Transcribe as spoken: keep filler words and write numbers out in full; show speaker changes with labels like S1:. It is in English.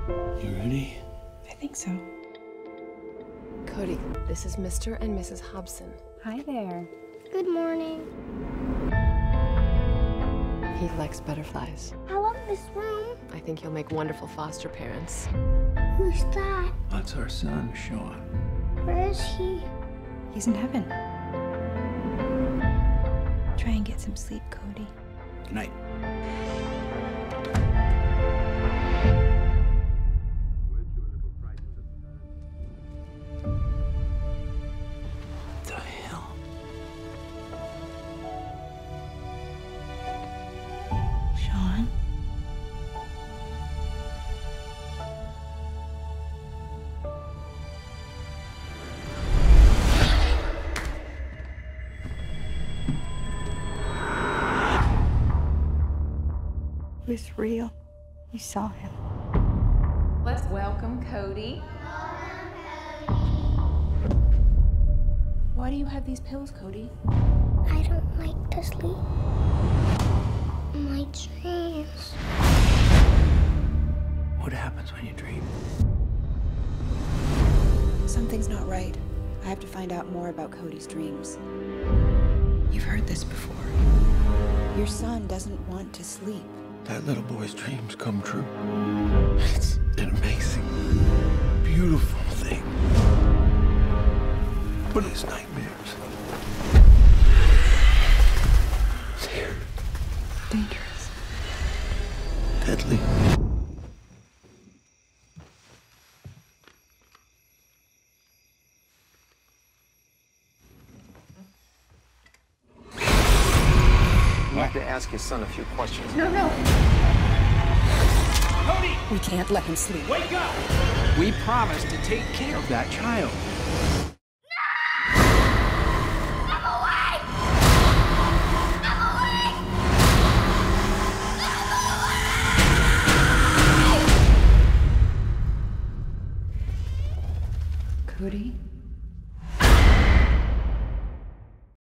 S1: You ready?
S2: I think so.
S3: Cody, this is Mister and Missus Hobson.
S2: Hi there.
S4: Good morning.
S3: He likes butterflies.
S4: I love this room.
S3: I think you'll make wonderful foster parents.
S4: Who's that?
S1: That's our son, Sean.
S4: Where is he?
S2: He's in heaven. Try and get some sleep, Cody.
S1: Good night. What the hell?
S2: Sean? It was real. You saw him.
S5: Let's welcome Cody. Why do you have these pills, Cody?
S4: I don't like to sleep. My dreams.
S1: What happens when you dream?
S2: Something's not right. I have to find out more about Cody's dreams. You've heard this before. Your son doesn't want to sleep.
S1: That little boy's dreams come true. It's an amazing, beautiful thing. But his nightmares. They're
S2: Dangerous.
S1: deadly.
S6: I'd like to ask your son a few questions.
S5: No, no.
S2: We can't let him sleep.
S7: Wake up! We promised to take care of that child.
S2: Cody?